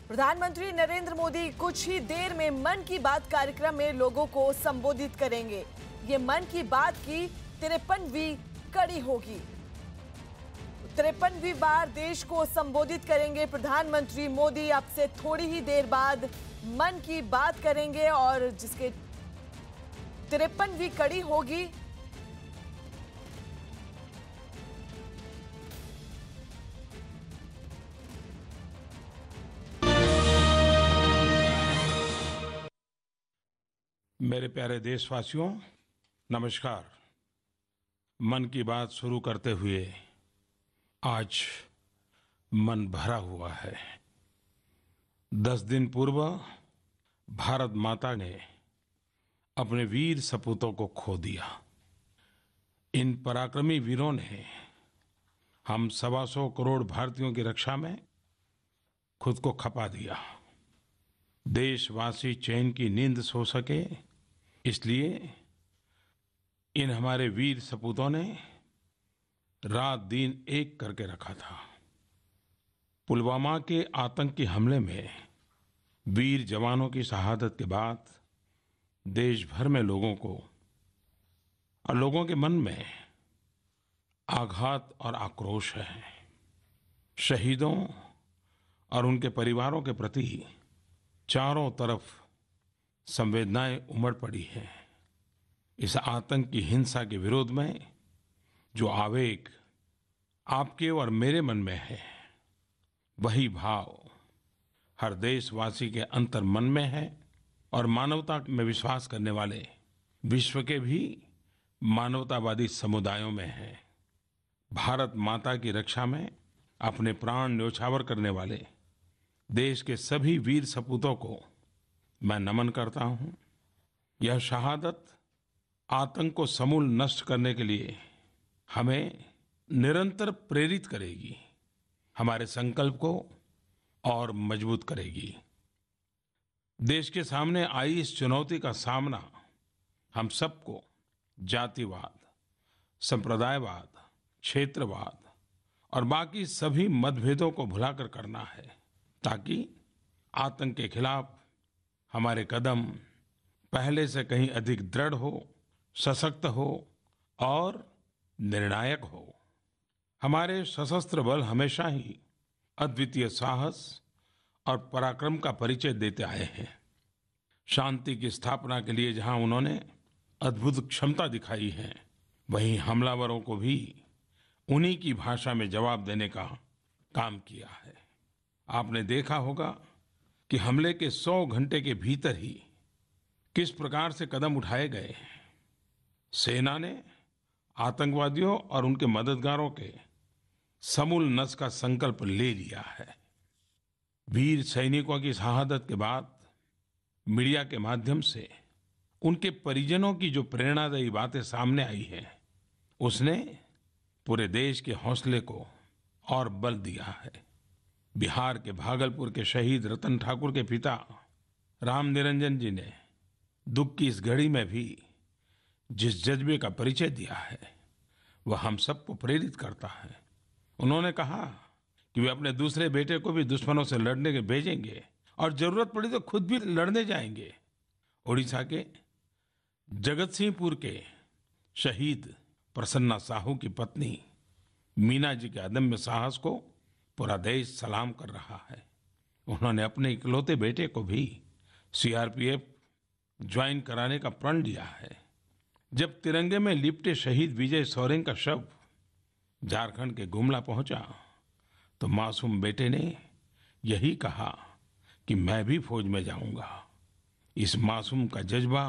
प्रधानमंत्री नरेंद्र मोदी कुछ ही देर में मन की बात कार्यक्रम में लोगों को संबोधित करेंगे। ये मन की बात की 53वीं कड़ी होगी। 53वीं बार देश को संबोधित करेंगे प्रधानमंत्री मोदी। अब से थोड़ी ही देर बाद मन की बात करेंगे और जिसके 53वीं कड़ी होगी। मेरे प्यारे देशवासियों, नमस्कार। मन की बात शुरू करते हुए आज मन भरा हुआ है। 10 दिन पूर्व भारत माता ने अपने वीर सपूतों को खो दिया। इन पराक्रमी वीरों ने हम 125 करोड़ भारतीयों की रक्षा में खुद को खपा दिया। देशवासी चैन की नींद सो सके, इसलिए इन हमारे वीर सपूतों ने रात दिन एक करके रखा था। पुलवामा के आतंकी हमले में वीर जवानों की शहादत के बाद देश भर में लोगों को और लोगों के मन में आघात और आक्रोश है। शहीदों और उनके परिवारों के प्रति चारों तरफ संवेदनाएं उमड़ पड़ी हैं। इस आतंक की हिंसा के विरोध में जो आवेग आपके और मेरे मन में है, वही भाव हर देशवासी के अंतर मन में है और मानवता में विश्वास करने वाले विश्व के भी मानवतावादी समुदायों में है। भारत माता की रक्षा में अपने प्राण न्योछावर करने वाले देश के सभी वीर सपूतों को मैं नमन करता हूं। यह शहादत आतंक को समूल नष्ट करने के लिए हमें निरंतर प्रेरित करेगी, हमारे संकल्प को और मजबूत करेगी। देश के सामने आई इस चुनौती का सामना हम सबको जातिवाद, संप्रदायवाद, क्षेत्रवाद और बाकी सभी मतभेदों को भुलाकर करना है, ताकि आतंक के खिलाफ हमारे कदम पहले से कहीं अधिक दृढ़ हो, सशक्त हो और निर्णायक हो। हमारे सशस्त्र बल हमेशा ही अद्वितीय साहस और पराक्रम का परिचय देते आए हैं। शांति की स्थापना के लिए जहां उन्होंने अद्भुत क्षमता दिखाई है, वहीं हमलावरों को भी उन्हीं की भाषा में जवाब देने का काम किया है। आपने देखा होगा कि हमले के 100 घंटे के भीतर ही किस प्रकार से कदम उठाए गए। सेना ने आतंकवादियों और उनके मददगारों के समूल नष्ट का संकल्प ले लिया है। वीर सैनिकों की शहादत के बाद मीडिया के माध्यम से उनके परिजनों की जो प्रेरणादायी बातें सामने आई हैं, उसने पूरे देश के हौसले को और बल दिया है। बिहार के भागलपुर के शहीद रतन ठाकुर के पिता राम निरंजन जी ने दुख की इस घड़ी में भी जिस जज्बे का परिचय दिया है, वह हम सबको प्रेरित करता है। उन्होंने कहा कि वे अपने दूसरे बेटे को भी दुश्मनों से लड़ने के भेजेंगे और जरूरत पड़ी तो खुद भी लड़ने जाएंगे। ओडिशा के जगत सिंहपुर के शहीद प्रसन्ना साहू की पत्नी मीना जी के अदम्य साहस को पूरा देश सलाम कर रहा है। उन्होंने अपने इकलौते बेटे को भी सीआरपीएफ ज्वाइन कराने का प्रण लिया है। जब तिरंगे में लिपटे शहीद विजय सोरेन का शव झारखंड के गुमला पहुंचा, तो मासूम बेटे ने यही कहा कि मैं भी फौज में जाऊंगा। इस मासूम का जज्बा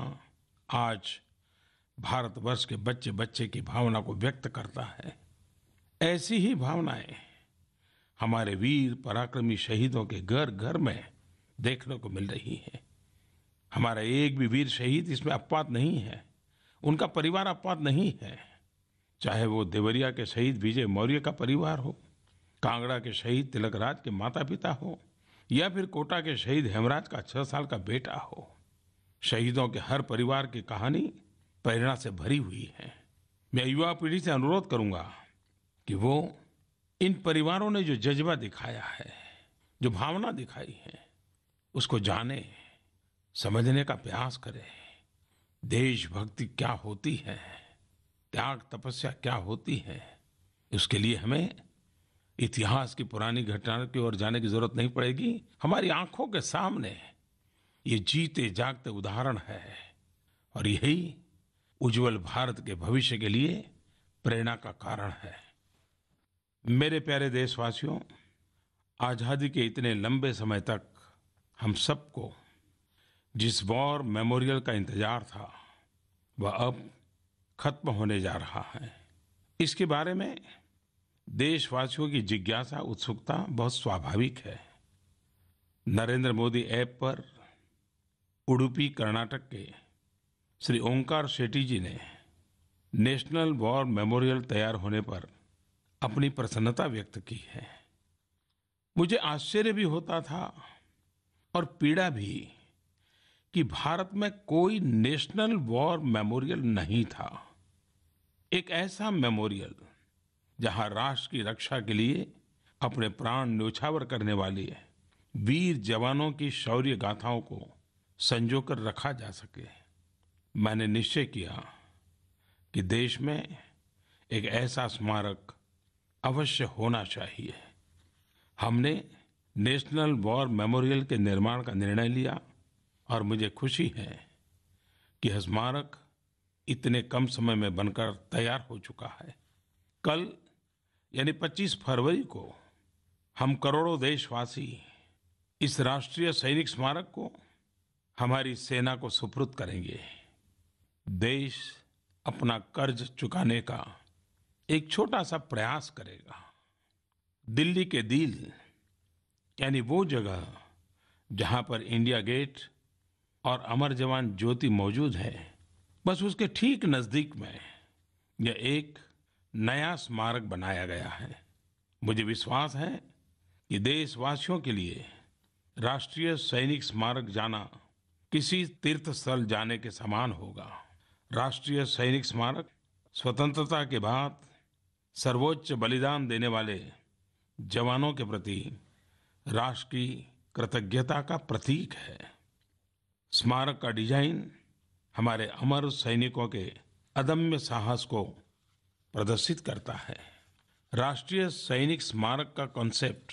आज भारतवर्ष के बच्चे बच्चे की भावना को व्यक्त करता है। ऐसी ही भावनाएं हमारे वीर पराक्रमी शहीदों के घर घर में देखने को मिल रही है। हमारा एक भी वीर शहीद इसमें अपवाद नहीं है, उनका परिवार अपवाद नहीं है। चाहे वो देवरिया के शहीद विजय मौर्य का परिवार हो, कांगड़ा के शहीद तिलक राज के माता पिता हो, या फिर कोटा के शहीद हेमराज का 6 साल का बेटा हो। शहीदों के हर परिवार की कहानी प्रेरणा से भरी हुई है। मैं युवा पीढ़ी से अनुरोध करूंगा कि वो इन परिवारों ने जो जज्बा दिखाया है, जो भावना दिखाई है, उसको जाने, समझने का प्रयास करें। देशभक्ति क्या होती है, त्याग तपस्या क्या होती है, उसके लिए हमें इतिहास की पुरानी घटनाओं की ओर जाने की जरूरत नहीं पड़ेगी। हमारी आंखों के सामने ये जीते जागते उदाहरण है और यही उज्जवल भारत के भविष्य के लिए प्रेरणा का कारण है। मेरे प्यारे देशवासियों, आजादी के इतने लंबे समय तक हम सबको जिस वॉर मेमोरियल का इंतजार था वह अब खत्म होने जा रहा है। इसके बारे में देशवासियों की जिज्ञासा, उत्सुकता बहुत स्वाभाविक है। नरेंद्र मोदी ऐप पर उडुपी कर्नाटक के श्री ओंकार शेट्टी जी ने नेशनल वॉर मेमोरियल तैयार होने पर अपनी प्रसन्नता व्यक्त की है। मुझे आश्चर्य भी होता था और पीड़ा भी कि भारत में कोई नेशनल वॉर मेमोरियल नहीं था। एक ऐसा मेमोरियल जहां राष्ट्र की रक्षा के लिए अपने प्राण न्योछावर करने वाले वीर जवानों की शौर्य गाथाओं को संजोकर रखा जा सके। मैंने निश्चय किया कि देश में एक ऐसा स्मारक अवश्य होना चाहिए। हमने नेशनल वॉर मेमोरियल के निर्माण का निर्णय लिया और मुझे खुशी है कि यह स्मारक इतने कम समय में बनकर तैयार हो चुका है। कल यानी 25 फरवरी को हम करोड़ों देशवासी इस राष्ट्रीय सैनिक स्मारक को हमारी सेना को सुपुर्द करेंगे। देश अपना कर्ज चुकाने का एक छोटा सा प्रयास करेगा। दिल्ली के दिल यानी वो जगह जहां पर इंडिया गेट और अमर जवान ज्योति मौजूद है, बस उसके ठीक नजदीक में यह एक नया स्मारक बनाया गया है। मुझे विश्वास है कि देशवासियों के लिए राष्ट्रीय सैनिक स्मारक जाना किसी तीर्थ स्थल जाने के समान होगा। राष्ट्रीय सैनिक स्मारक स्वतंत्रता के बाद सर्वोच्च बलिदान देने वाले जवानों के प्रति राष्ट्र की कृतज्ञता का प्रतीक है। स्मारक का डिजाइन हमारे अमर सैनिकों के अदम्य साहस को प्रदर्शित करता है। राष्ट्रीय सैनिक स्मारक का कॉन्सेप्ट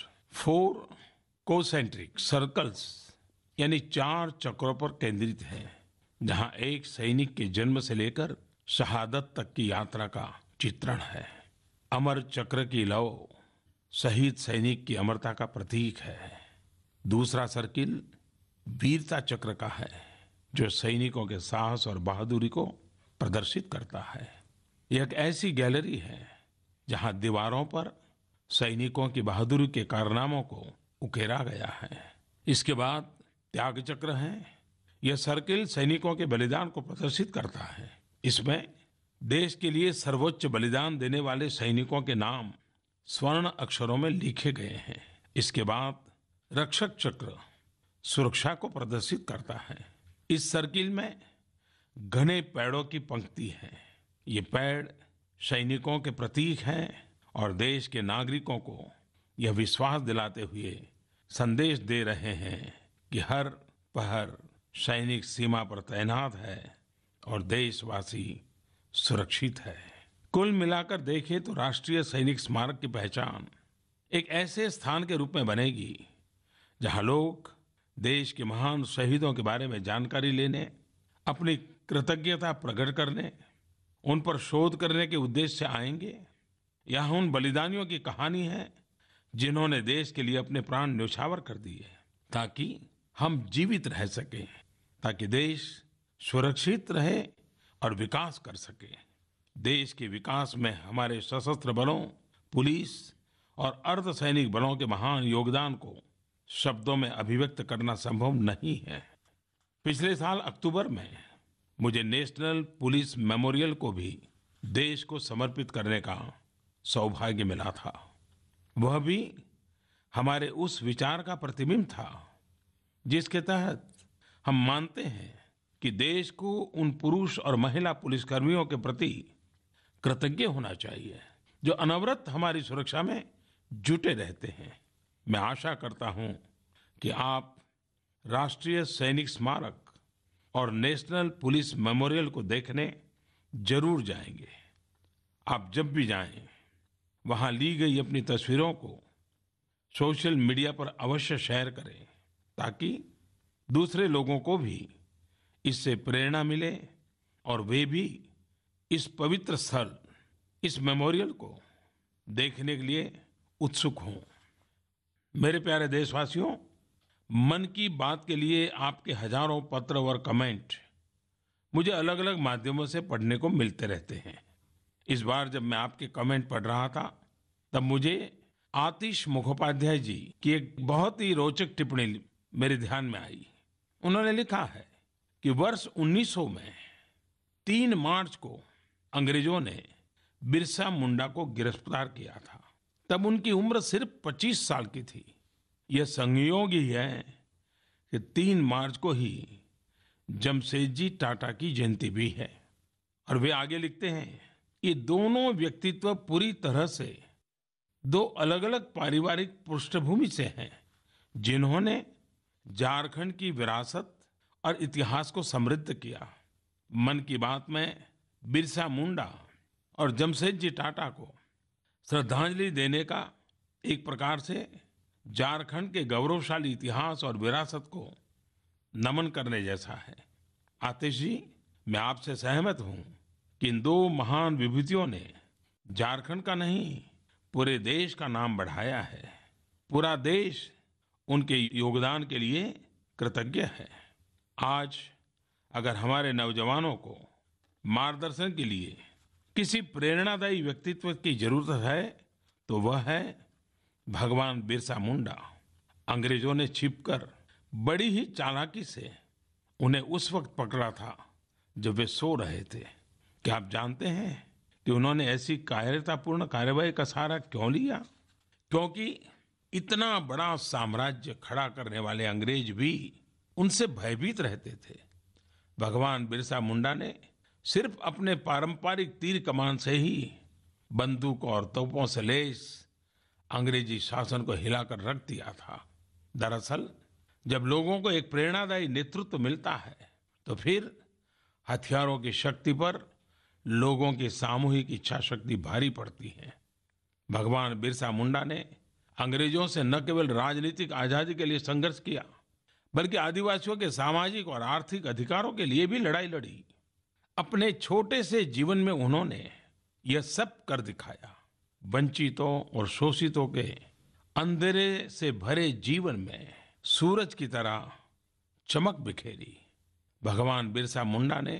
4 कोसेंट्रिक सर्कल्स यानी 4 चक्रों पर केंद्रित है, जहां एक सैनिक के जन्म से लेकर शहादत तक की यात्रा का चित्रण है। अमर चक्र की लौ शहीद सैनिक की अमरता का प्रतीक है। दूसरा सर्किल वीरता चक्र का है, जो सैनिकों के साहस और बहादुरी को प्रदर्शित करता है। यह एक ऐसी गैलरी है जहां दीवारों पर सैनिकों की बहादुरी के कारनामों को उकेरा गया है। इसके बाद त्याग चक्र है। यह सर्किल सैनिकों के बलिदान को प्रदर्शित करता है। इसमें देश के लिए सर्वोच्च बलिदान देने वाले सैनिकों के नाम स्वर्ण अक्षरों में लिखे गए हैं। इसके बाद रक्षक चक्र सुरक्षा को प्रदर्शित करता है। इस सर्किल में घने पेड़ों की पंक्ति है। ये पेड़ सैनिकों के प्रतीक हैं और देश के नागरिकों को यह विश्वास दिलाते हुए संदेश दे रहे हैं कि हर पहर सैनिक सीमा पर तैनात है और देशवासी सुरक्षित है। कुल मिलाकर देखें तो राष्ट्रीय सैनिक स्मारक की पहचान एक ऐसे स्थान के रूप में बनेगी जहां लोग देश के महान शहीदों के बारे में जानकारी लेने, अपनी कृतज्ञता प्रकट करने, उन पर शोध करने के उद्देश्य से आएंगे। यहाँ उन बलिदानियों की कहानी है जिन्होंने देश के लिए अपने प्राण न्योछावर कर दिए ताकि हम जीवित रह सकें, ताकि देश सुरक्षित रहे और विकास कर सके। देश के विकास में हमारे सशस्त्र बलों, पुलिस और अर्धसैनिक बलों के महान योगदान को शब्दों में अभिव्यक्त करना संभव नहीं है। पिछले साल अक्टूबर में मुझे नेशनल पुलिस मेमोरियल को भी देश को समर्पित करने का सौभाग्य मिला था। वह भी हमारे उस विचार का प्रतिबिंब था जिसके तहत हम मानते हैं कि देश को उन पुरुष और महिला पुलिसकर्मियों के प्रति कृतज्ञ होना चाहिए जो अनवरत हमारी सुरक्षा में जुटे रहते हैं। मैं आशा करता हूं कि आप राष्ट्रीय सैनिक स्मारक और नेशनल पुलिस मेमोरियल को देखने जरूर जाएंगे। आप जब भी जाएं, वहां ली गई अपनी तस्वीरों को सोशल मीडिया पर अवश्य शेयर करें, ताकि दूसरे लोगों को भी इससे प्रेरणा मिले और वे भी इस पवित्र स्थल, इस मेमोरियल को देखने के लिए उत्सुक हों। मेरे प्यारे देशवासियों, मन की बात के लिए आपके हजारों पत्र और कमेंट मुझे अलग अलग माध्यमों से पढ़ने को मिलते रहते हैं। इस बार जब मैं आपके कमेंट पढ़ रहा था, तब मुझे आतिश मुखोपाध्याय जी की एक बहुत ही रोचक टिप्पणी मेरे ध्यान में आई। उन्होंने लिखा है कि वर्ष 1900 में 3 मार्च को अंग्रेजों ने बिरसा मुंडा को गिरफ्तार किया था। तब उनकी उम्र सिर्फ 25 साल की थी। यह संयोग ही है कि 3 मार्च को ही जमशेदजी टाटा की जयंती भी है। और वे आगे लिखते हैं, ये दोनों व्यक्तित्व पूरी तरह से 2 अलग अलग पारिवारिक पृष्ठभूमि से हैं, जिन्होंने झारखंड की विरासत और इतिहास को समृद्ध किया। मन की बात में बिरसा मुंडा और जमशेदजी टाटा को श्रद्धांजलि देने का एक प्रकार से झारखंड के गौरवशाली इतिहास और विरासत को नमन करने जैसा है। आतिश जी, मैं आपसे सहमत हूं कि इन 2 महान विभूतियों ने झारखंड का नहीं, पूरे देश का नाम बढ़ाया है। पूरा देश उनके योगदान के लिए कृतज्ञ है। आज अगर हमारे नौजवानों को मार्गदर्शन के लिए किसी प्रेरणादायी व्यक्तित्व की जरूरत है, तो वह है भगवान बिरसा मुंडा। अंग्रेजों ने छिपकर बड़ी ही चालाकी से उन्हें उस वक्त पकड़ा था जब वे सो रहे थे। क्या आप जानते हैं कि उन्होंने ऐसी कायरतापूर्ण कार्यवाही का सहारा क्यों लिया? क्योंकि इतना बड़ा साम्राज्य खड़ा करने वाले अंग्रेज भी उनसे भयभीत रहते थे। भगवान बिरसा मुंडा ने सिर्फ अपने पारंपरिक तीर कमान से ही बंदूक और तोपों से लैस अंग्रेजी शासन को हिलाकर रख दिया था। दरअसल जब लोगों को एक प्रेरणादायी नेतृत्व मिलता है, तो फिर हथियारों की शक्ति पर लोगों की सामूहिक इच्छा शक्ति भारी पड़ती है। भगवान बिरसा मुंडा ने अंग्रेजों से न केवल राजनीतिक आजादी के लिए संघर्ष किया, बल्कि आदिवासियों के सामाजिक और आर्थिक अधिकारों के लिए भी लड़ाई लड़ी। अपने छोटे से जीवन में उन्होंने यह सब कर दिखाया। वंचितों और शोषितों के अंधेरे से भरे जीवन में सूरज की तरह चमक बिखेरी। भगवान बिरसा मुंडा ने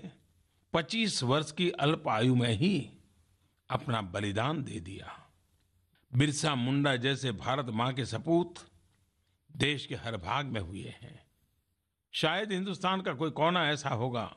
25 वर्ष की अल्प आयु में ही अपना बलिदान दे दिया। बिरसा मुंडा जैसे भारत मां के सपूत देश के हर भाग में हुए हैं। शायद हिंदुस्तान का कोई कोना ऐसा होगा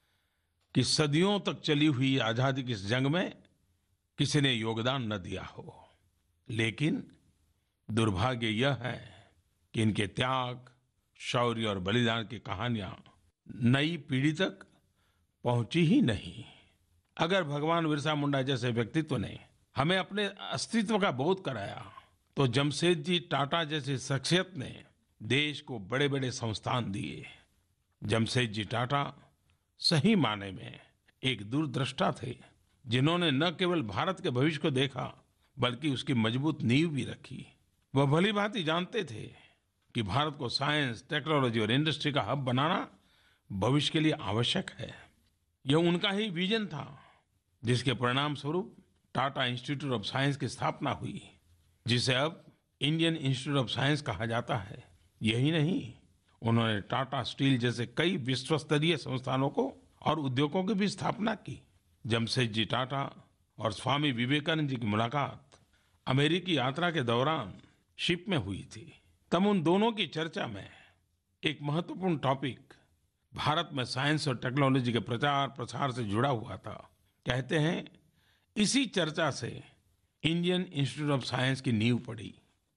कि सदियों तक चली हुई आजादी की इस जंग में किसी ने योगदान न दिया हो। लेकिन दुर्भाग्य यह है कि इनके त्याग, शौर्य और बलिदान की कहानियां नई पीढ़ी तक पहुंची ही नहीं। अगर भगवान बिरसा मुंडा जैसे व्यक्तित्व ने हमें अपने अस्तित्व का बोध कराया, तो जमशेदजी टाटा जैसी शख्सियत ने देश को बड़े बड़े संस्थान दिए। जमशेदजी टाटा सही माने में एक दूरदृष्टा थे, जिन्होंने न केवल भारत के भविष्य को देखा, बल्कि उसकी मजबूत नींव भी रखी। वह भली भांति जानते थे कि भारत को साइंस, टेक्नोलॉजी और इंडस्ट्री का हब बनाना भविष्य के लिए आवश्यक है। यह उनका ही विजन था, जिसके परिणाम स्वरूप टाटा इंस्टीट्यूट ऑफ साइंस की स्थापना हुई, जिसे अब इंडियन इंस्टीट्यूट ऑफ साइंस कहा जाता है। यही नहीं, उन्होंने टाटा स्टील जैसे कई विश्व स्तरीय संस्थानों को और उद्योगों की भी स्थापना की। जमशेदजी टाटा और स्वामी विवेकानंद जी की मुलाकात अमेरिकी यात्रा के दौरान शिप में हुई थी। तब उन दोनों की चर्चा में एक महत्वपूर्ण टॉपिक भारत में साइंस और टेक्नोलॉजी के प्रचार प्रसार से जुड़ा हुआ था। कहते हैं, इसी चर्चा से इंडियन इंस्टीट्यूट ऑफ साइंस की नींव पड़ी।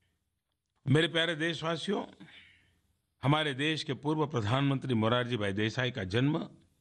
मेरे प्यारे देशवासियों, हमारे देश के पूर्व प्रधानमंत्री मोरारजी भाई देसाई का जन्म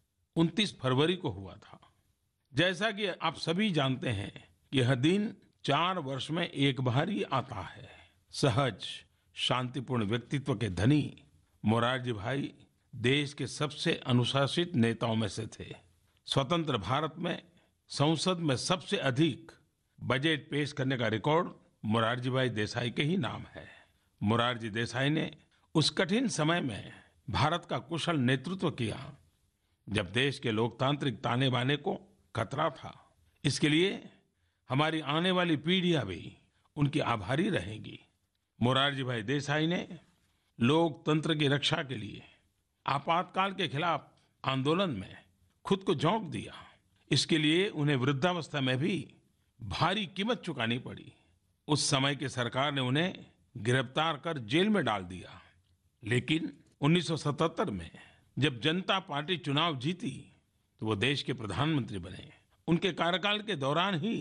29 फरवरी को हुआ था। जैसा कि आप सभी जानते हैं, यह दिन 4 वर्ष में एक बार ही आता है। सहज, शांतिपूर्ण व्यक्तित्व के धनी मोरारजी भाई देश के सबसे अनुशासित नेताओं में से थे। स्वतंत्र भारत में संसद में सबसे अधिक बजट पेश करने का रिकॉर्ड मोरारजी भाई देसाई के ही नाम है। मोरारजी देसाई ने उस कठिन समय में भारत का कुशल नेतृत्व किया जब देश के लोकतांत्रिक ताने बाने को खतरा था। इसके लिए हमारी आने वाली पीढ़ियां भी उनकी आभारी रहेंगी। मोरारजी भाई देसाई ने लोकतंत्र की रक्षा के लिए आपातकाल के खिलाफ आंदोलन में खुद को झोंक दिया। इसके लिए उन्हें वृद्धावस्था में भी भारी कीमत चुकानी पड़ी। उस समय की सरकार ने उन्हें गिरफ्तार कर जेल में डाल दिया, लेकिन 1977 में जब जनता पार्टी चुनाव जीती तो वो देश के प्रधानमंत्री बने। उनके कार्यकाल के दौरान ही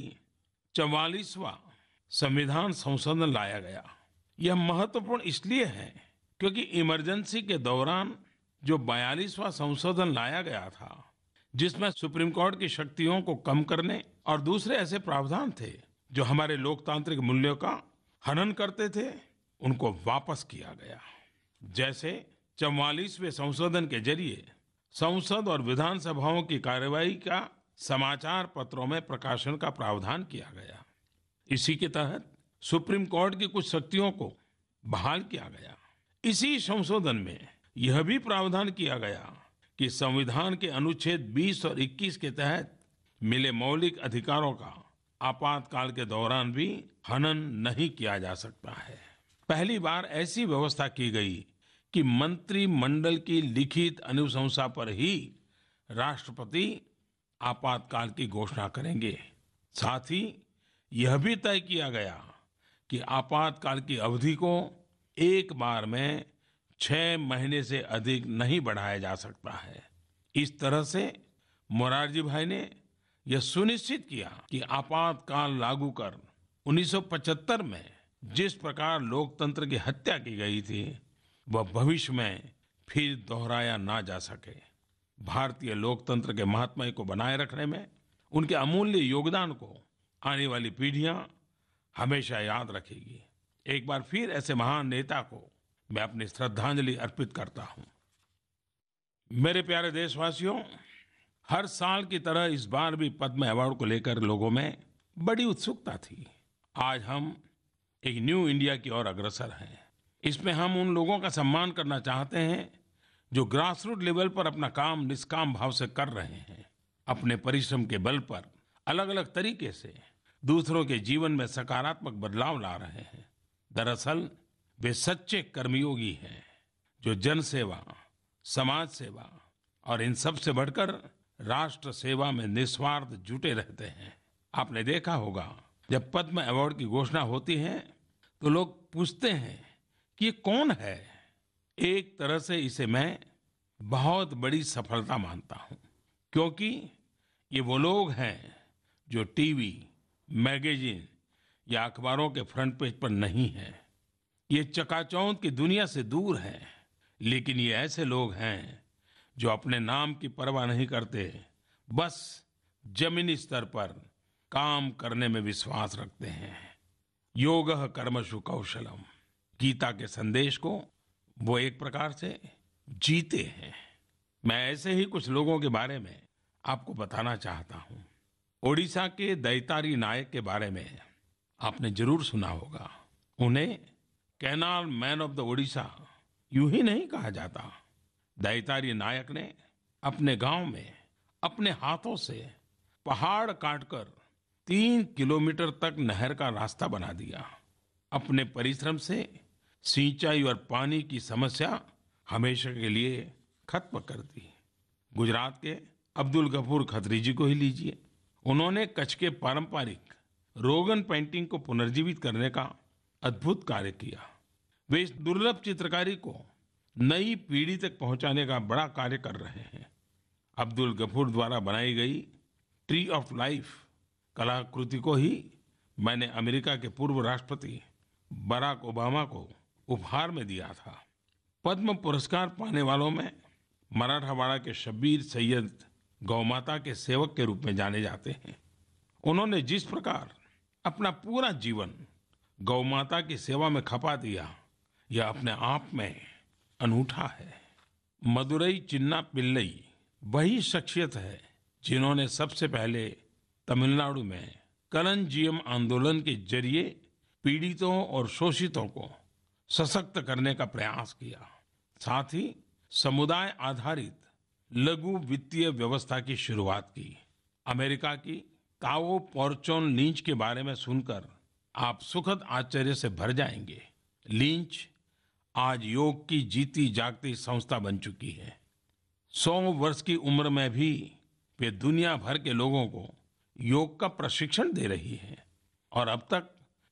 44वां संविधान संशोधन लाया गया। यह महत्वपूर्ण इसलिए है क्योंकि इमरजेंसी के दौरान जो 42वां संशोधन लाया गया था, जिसमें सुप्रीम कोर्ट की शक्तियों को कम करने और दूसरे ऐसे प्रावधान थे जो हमारे लोकतांत्रिक मूल्यों का हनन करते थे, उनको वापस किया गया। जैसे 44वें संशोधन के जरिए संसद और विधानसभाओं की कार्यवाही का समाचार पत्रों में प्रकाशन का प्रावधान किया गया। इसी के तहत सुप्रीम कोर्ट की कुछ शक्तियों को बहाल किया गया। इसी संशोधन में यह भी प्रावधान किया गया कि संविधान के अनुच्छेद 20 और 21 के तहत मिले मौलिक अधिकारों का आपातकाल के दौरान भी हनन नहीं किया जा सकता है। पहली बार ऐसी व्यवस्था की गई कि मंत्रिमंडल की लिखित अनुशंसा पर ही राष्ट्रपति आपातकाल की घोषणा करेंगे। साथ ही यह भी तय किया गया कि आपातकाल की अवधि को एक बार में 6 महीने से अधिक नहीं बढ़ाया जा सकता है। इस तरह से मोरारजी भाई ने यह सुनिश्चित किया कि आपातकाल लागू कर 1975 में जिस प्रकार लोकतंत्र की हत्या की गई थी वह भविष्य में फिर दोहराया ना जा सके। भारतीय लोकतंत्र के महात्म्य को बनाए रखने में उनके अमूल्य योगदान को आने वाली पीढ़ियां हमेशा याद रखेगी। एक बार फिर ऐसे महान नेता को मैं अपनी श्रद्धांजलि अर्पित करता हूं। मेरे प्यारे देशवासियों, हर साल की तरह इस बार भी पद्म अवार्ड को लेकर लोगों में बड़ी उत्सुकता थी। आज हम एक न्यू इंडिया की ओर अग्रसर हैं। इसमें हम उन लोगों का सम्मान करना चाहते हैं जो ग्रासरूट लेवल पर अपना काम निष्काम भाव से कर रहे हैं, अपने परिश्रम के बल पर अलग अलग तरीके से दूसरों के जीवन में सकारात्मक बदलाव ला रहे हैं। दरअसल वे सच्चे कर्मयोगी हैं जो जन सेवा, समाज सेवा और इन सब से बढ़कर राष्ट्र सेवा में निस्वार्थ जुटे रहते हैं। आपने देखा होगा जब पद्म अवार्ड की घोषणा होती है तो लोग पूछते हैं कि ये कौन है। एक तरह से इसे मैं बहुत बड़ी सफलता मानता हूं, क्योंकि ये वो लोग हैं जो टीवी, मैगजीन या अखबारों के फ्रंट पेज पर नहीं हैं। ये चकाचौंध की दुनिया से दूर हैं, लेकिन ये ऐसे लोग हैं जो अपने नाम की परवाह नहीं करते, बस जमीनी स्तर पर काम करने में विश्वास रखते हैं। योगः कर्मसु कौशलम, गीता के संदेश को वो एक प्रकार से जीते हैं। मैं ऐसे ही कुछ लोगों के बारे में आपको बताना चाहता हूं। ओडिशा के दैतारी नायक के बारे में आपने जरूर सुना होगा। उन्हें canal man of the Odisha यूं ही नहीं कहा जाता। दैतारी नायक ने अपने गांव में अपने हाथों से पहाड़ काटकर 3 किलोमीटर तक नहर का रास्ता बना दिया। अपने परिश्रम से सिंचाई और पानी की समस्या हमेशा के लिए खत्म कर दी। गुजरात के अब्दुल गफूर खत्री जी को ही लीजिए। उन्होंने कच्छ के पारंपरिक रोगन पेंटिंग को पुनर्जीवित करने का अद्भुत कार्य किया। वे इस दुर्लभ चित्रकारी को नई पीढ़ी तक पहुंचाने का बड़ा कार्य कर रहे हैं। अब्दुल गफूर द्वारा बनाई गई ट्री ऑफ लाइफ कलाकृति को ही मैंने अमेरिका के पूर्व राष्ट्रपति बराक ओबामा को उपहार में दिया था। पद्म पुरस्कार पाने वालों में मराठवाड़ा के शब्बीर सैयद गौमाता के सेवक के रूप में जाने जाते हैं। उन्होंने जिस प्रकार अपना पूरा जीवन गौमाता की सेवा में खपा दिया, यह अपने आप में अनूठा है। मदुरई चिन्ना पिल्लई वही शख्सियत है जिन्होंने सबसे पहले तमिलनाडु में कलंजियम आंदोलन के जरिए पीड़ितों और शोषितों को सशक्त करने का प्रयास किया। साथ ही समुदाय आधारित लघु वित्तीय व्यवस्था की शुरुआत की। अमेरिका की ताओ पोर्चोन लिंच के बारे में सुनकर आप सुखद आश्चर्य से भर जाएंगे। लिंच आज योग की जीती जागती संस्था बन चुकी है। 100 वर्ष की उम्र में भी वे दुनिया भर के लोगों को योग का प्रशिक्षण दे रही है और अब तक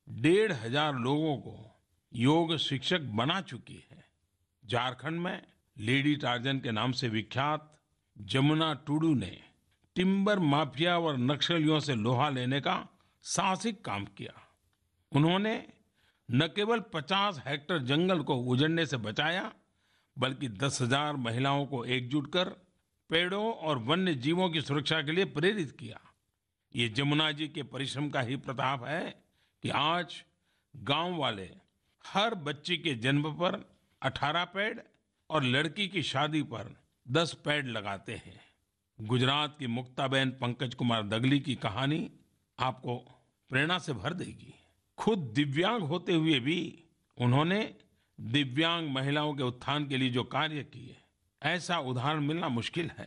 1500 लोगों को योग शिक्षक बना चुकी है। झारखंड में लेडी टार्जन के नाम से विख्यात जमुना टुडू ने टिम्बर माफिया और नक्सलियों से लोहा लेने का साहसिक काम किया। उन्होंने न केवल 50 हेक्टेयर जंगल को उजड़ने से बचाया, बल्कि 10,000 महिलाओं को एकजुट कर पेड़ों और वन्य जीवों की सुरक्षा के लिए प्रेरित किया। ये जमुना जी के परिश्रम का ही प्रताप है कि आज गांव वाले हर बच्ची के जन्म पर 18 पेड़ और लड़की की शादी पर 10 पेड़ लगाते हैं। गुजरात की मुक्ताबेन पंकज कुमार दगली की कहानी आपको प्रेरणा से भर देगी। खुद दिव्यांग होते हुए भी उन्होंने दिव्यांग महिलाओं के उत्थान के लिए जो कार्य किए, ऐसा उदाहरण मिलना मुश्किल है।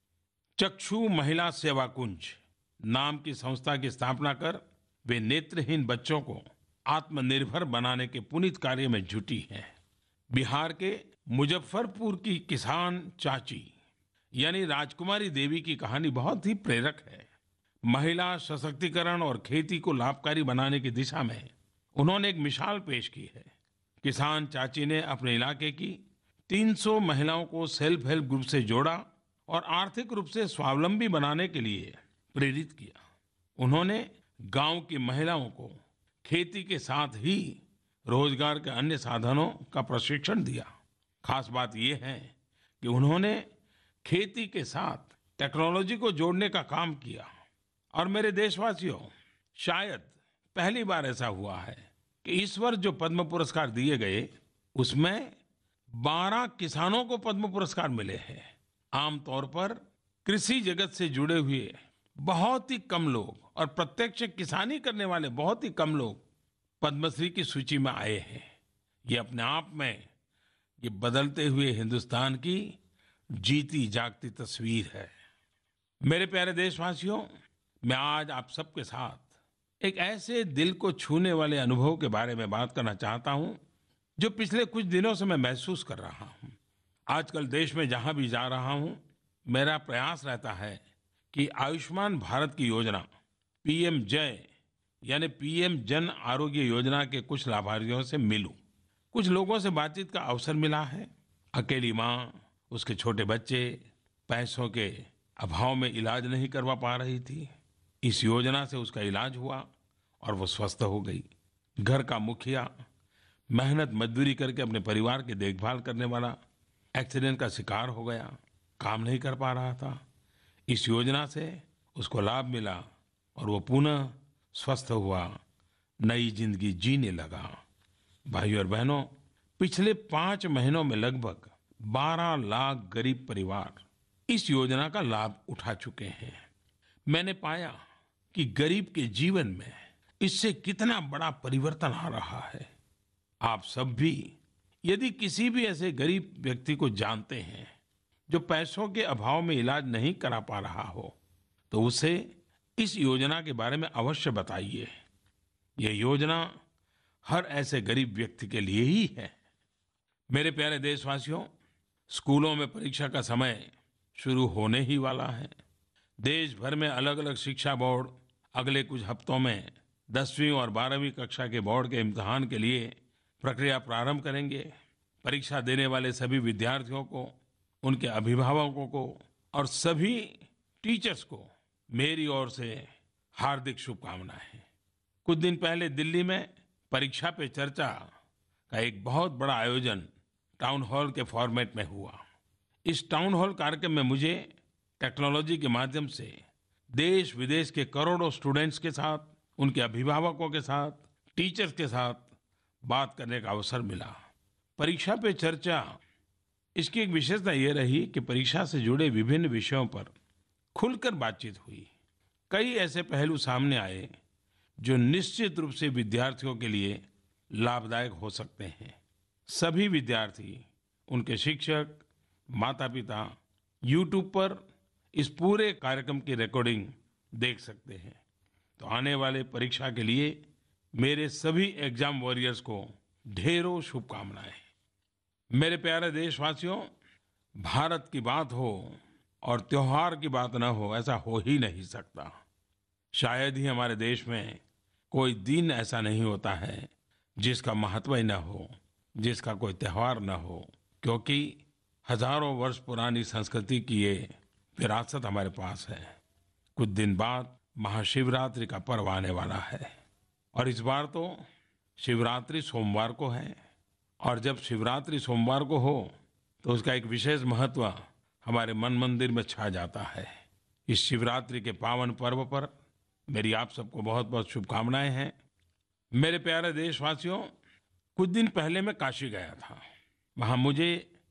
चक्षु महिला सेवा कुंज नाम की संस्था की स्थापना कर वे नेत्रहीन बच्चों को आत्मनिर्भर बनाने के पुनीत कार्य में जुटी हैं। बिहार के मुजफ्फरपुर की किसान चाची यानी राजकुमारी देवी की कहानी बहुत ही प्रेरक है। महिला सशक्तिकरण और खेती को लाभकारी बनाने की दिशा में उन्होंने एक मिसाल पेश की है। किसान चाची ने अपने इलाके की 300 महिलाओं को सेल्फ हेल्प ग्रुप से जोड़ा और आर्थिक रूप से स्वावलंबी बनाने के लिए प्रेरित किया। उन्होंने गांव की महिलाओं को खेती के साथ ही रोजगार के अन्य साधनों का प्रशिक्षण दिया। खास बात यह है कि उन्होंने खेती के साथ टेक्नोलॉजी को जोड़ने का काम किया। और मेरे देशवासियों, शायद पहली बार ऐसा हुआ है कि इस वर्ष जो पद्म पुरस्कार दिए गए उसमें 12 किसानों को पद्म पुरस्कार मिले हैं। आमतौर पर कृषि जगत से जुड़े हुए बहुत ही कम लोग और प्रत्यक्ष किसानी करने वाले बहुत ही कम लोग पद्मश्री की सूची में आए हैं। ये अपने आप में ये बदलते हुए हिंदुस्तान की जीती जागती तस्वीर है। मेरे प्यारे देशवासियों, मैं आज आप सबके साथ एक ऐसे दिल को छूने वाले अनुभव के बारे में बात करना चाहता हूं जो पिछले कुछ दिनों से मैं महसूस कर रहा हूं। आजकल देश में जहां भी जा रहा हूं, मेरा प्रयास रहता है कि आयुष्मान भारत की योजना पीएम जय यानी पीएम जन आरोग्य योजना के कुछ लाभार्थियों से मिलूं। कुछ लोगों से बातचीत का अवसर मिला है। अकेली माँ, उसके छोटे बच्चे पैसों के अभाव में इलाज नहीं करवा पा रही थी। इस योजना से उसका इलाज हुआ और वो स्वस्थ हो गई। घर का मुखिया मेहनत मजदूरी करके अपने परिवार की देखभाल करने वाला एक्सीडेंट का शिकार हो गया, काम नहीं कर पा रहा था। इस योजना से उसको लाभ मिला और वो पुनः स्वस्थ हुआ, नई जिंदगी जीने लगा। भाइयों और बहनों, पिछले 5 महीनों में लगभग 12 लाख गरीब परिवार इस योजना का लाभ उठा चुके हैं। मैंने पाया कि गरीब के जीवन में इससे कितना बड़ा परिवर्तन आ रहा है। आप सब भी यदि किसी भी ऐसे गरीब व्यक्ति को जानते हैं जो पैसों के अभाव में इलाज नहीं करा पा रहा हो, तो उसे इस योजना के बारे में अवश्य बताइए। यह योजना हर ऐसे गरीब व्यक्ति के लिए ही है। मेरे प्यारे देशवासियों, स्कूलों में परीक्षा का समय शुरू होने ही वाला है। देश भर में अलग अलग शिक्षा बोर्ड अगले कुछ हफ्तों में 10वीं और 12वीं कक्षा के बोर्ड के इम्तिहान के लिए प्रक्रिया प्रारंभ करेंगे। परीक्षा देने वाले सभी विद्यार्थियों को, उनके अभिभावकों को और सभी टीचर्स को मेरी ओर से हार्दिक शुभकामनाएं। कुछ दिन पहले दिल्ली में परीक्षा पे चर्चा का एक बहुत बड़ा आयोजन टाउन हॉल के फॉर्मेट में हुआ। इस टाउन हॉल कार्यक्रम में मुझे टेक्नोलॉजी के माध्यम से देश विदेश के करोड़ों स्टूडेंट्स के साथ, उनके अभिभावकों के साथ, टीचर्स के साथ बात करने का अवसर मिला। परीक्षा पे चर्चा इसकी एक विशेषता ये रही कि परीक्षा से जुड़े विभिन्न विषयों पर खुलकर बातचीत हुई। कई ऐसे पहलू सामने आए जो निश्चित रूप से विद्यार्थियों के लिए लाभदायक हो सकते हैं। सभी विद्यार्थी, उनके शिक्षक, माता पिता YouTube पर इस पूरे कार्यक्रम की रिकॉर्डिंग देख सकते हैं। तो आने वाले परीक्षा के लिए मेरे सभी एग्जाम वॉरियर्स को ढेरों शुभकामनाएं। मेरे प्यारे देशवासियों, भारत की बात हो और त्योहार की बात न हो, ऐसा हो ही नहीं सकता। शायद ही हमारे देश में कोई दिन ऐसा नहीं होता है जिसका महत्व ही न हो, जिसका कोई त्योहार न हो, क्योंकि हजारों वर्ष पुरानी संस्कृति की ये विरासत हमारे पास है। कुछ दिन बाद महाशिवरात्रि का पर्व आने वाला है और इस बार तो शिवरात्रि सोमवार को है। और जब शिवरात्रि सोमवार को हो तो उसका एक विशेष महत्व हमारे मन मंदिर में छा जाता है। इस शिवरात्रि के पावन पर्व पर मेरी आप सबको बहुत बहुत शुभकामनाएं हैं। मेरे प्यारे देशवासियों, कुछ दिन पहले मैं काशी गया था। वहाँ मुझे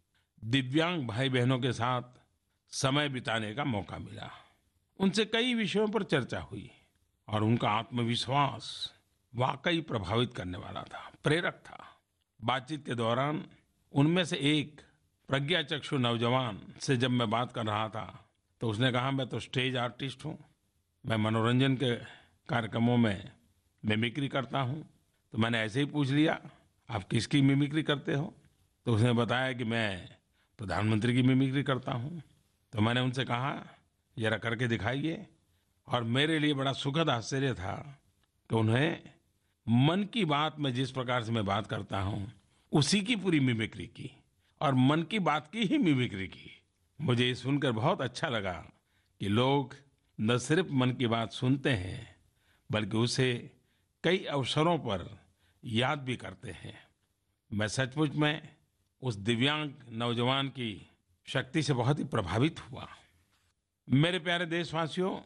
दिव्यांग भाई बहनों के साथ समय बिताने का मौका मिला। उनसे कई विषयों पर चर्चा हुई और उनका आत्मविश्वास वाकई प्रभावित करने वाला था, प्रेरक था। बातचीत के दौरान उनमें से एक प्रज्ञाचक्षु नौजवान से जब मैं बात कर रहा था तो उसने कहा, मैं तो स्टेज आर्टिस्ट हूँ, मैं मनोरंजन के कार्यक्रमों में मिमिक्री करता हूँ। तो मैंने ऐसे ही पूछ लिया, आप किसकी मिमिक्री करते हो? तो उसने बताया कि मैं प्रधानमंत्री की मिमिक्री करता हूँ। तो मैंने उनसे कहा, जरा करके दिखाइए। और मेरे लिए बड़ा सुखद आश्चर्य था कि उन्हें मन की बात में जिस प्रकार से मैं बात करता हूँ उसी की पूरी मिमिक्री की और मन की बात की ही मिमिक्री की। मुझे ये सुनकर बहुत अच्छा लगा कि लोग न सिर्फ मन की बात सुनते हैं बल्कि उसे कई अवसरों पर याद भी करते हैं। मैं सचमुच में उस दिव्यांग नौजवान की शक्ति से बहुत ही प्रभावित हुआ। मेरे प्यारे देशवासियों,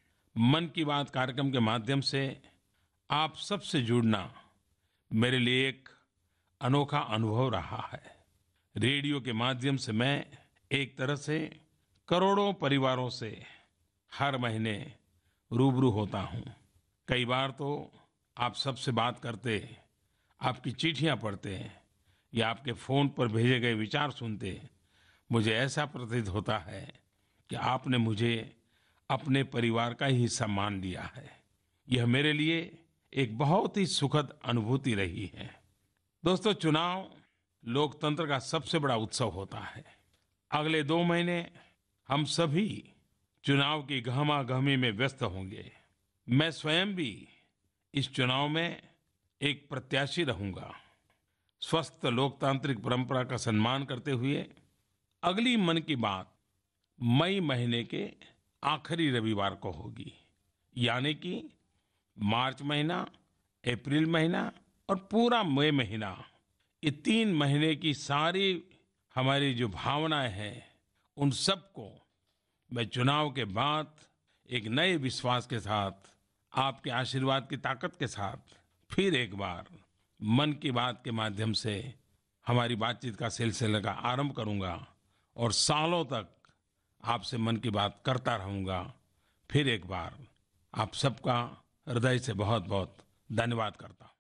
मन की बात कार्यक्रम के माध्यम से आप सबसे जुड़ना मेरे लिए एक अनोखा अनुभव रहा है। रेडियो के माध्यम से मैं एक तरह से करोड़ों परिवारों से हर महीने रूबरू होता हूँ। कई बार तो आप सबसे बात करते, आपकी चिट्ठियाँ पढ़ते या आपके फ़ोन पर भेजे गए विचार सुनते मुझे ऐसा प्रतीत होता है कि आपने मुझे अपने परिवार का ही हिस्सा मान लिया है। यह मेरे लिए एक बहुत ही सुखद अनुभूति रही है। दोस्तों, चुनाव लोकतंत्र का सबसे बड़ा उत्सव होता है। अगले 2 महीने हम सभी चुनाव की गहमागहमी में व्यस्त होंगे। मैं स्वयं भी इस चुनाव में एक प्रत्याशी रहूंगा। स्वस्थ लोकतांत्रिक परंपरा का सम्मान करते हुए अगली मन की बात मई महीने के आखिरी रविवार को होगी, यानी कि मार्च महीना, अप्रैल महीना और पूरा मई महीना, ये 3 महीने की सारी हमारी जो भावनाएं हैं उन सबको मैं चुनाव के बाद एक नए विश्वास के साथ, आपके आशीर्वाद की ताकत के साथ फिर एक बार मन की बात के माध्यम से हमारी बातचीत का सिलसिला का आरंभ करूंगा और सालों तक आपसे मन की बात करता रहूंगा। फिर एक बार आप सबका हृदय से बहुत बहुत धन्यवाद करता हूं।